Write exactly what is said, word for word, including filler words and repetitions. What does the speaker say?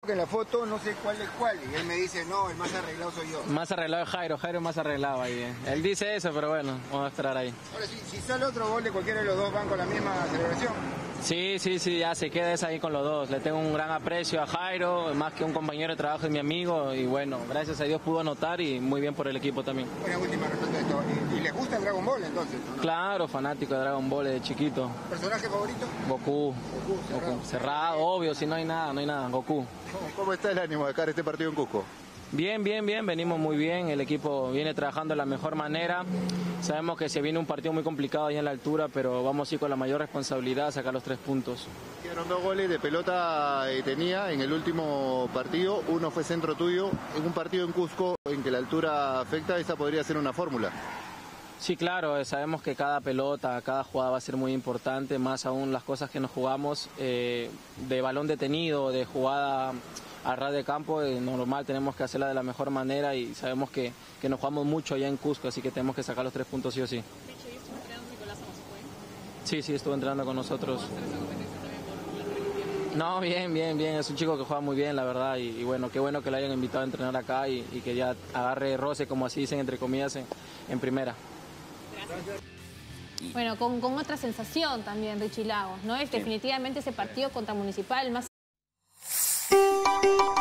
que en la foto no sé cuál es cuál. Y él me dice, no, el más arreglado soy yo. Más arreglado es Jairo, Jairo es más arreglado ahí. Eh. Él dice eso, pero bueno, vamos a esperar ahí. Ahora, si, si sale otro gol de cualquiera de los dos, ¿van con la misma celebración? Sí, sí, sí, ya se queda esa ahí con los dos. Le tengo un gran aprecio a Jairo, más que un compañero de trabajo, es mi amigo. Y bueno, gracias a Dios pudo anotar y muy bien por el equipo también. Una última respecto a esto. ¿Y, y les gusta el Dragon Ball entonces? ¿No? Claro, fanático de Dragon Ball desde chiquito. ¿Personaje favorito? Goku. Goku, cerrado. Goku. Cerrado, obvio, si no hay nada, no hay nada. Goku. ¿Cómo está el ánimo de cara a este partido en Cusco? Bien, bien, bien, venimos muy bien, el equipo viene trabajando de la mejor manera, sabemos que se viene un partido muy complicado ahí en la altura, pero vamos a ir con la mayor responsabilidad a sacar los tres puntos. Quedaron dos goles de pelota y tenía en el último partido, uno fue centro tuyo, en un partido en Cusco en que la altura afecta, esa podría ser una fórmula. Sí, claro, sabemos que cada pelota, cada jugada va a ser muy importante, más aún las cosas que nos jugamos eh, de balón detenido, de jugada a ras de campo, eh, normal, tenemos que hacerla de la mejor manera y sabemos que, que nos jugamos mucho allá en Cusco, así que tenemos que sacar los tres puntos sí o sí. Sí, sí, estuvo entrenando con nosotros. No, bien, bien, bien, es un chico que juega muy bien, la verdad, y, y bueno, qué bueno que le hayan invitado a entrenar acá y, y que ya agarre roce, como así dicen, entre comillas, en, en primera. Gracias. Bueno, con, con otra sensación también, Richie Lagos, ¿no? Es definitivamente ese partido contra Municipal más...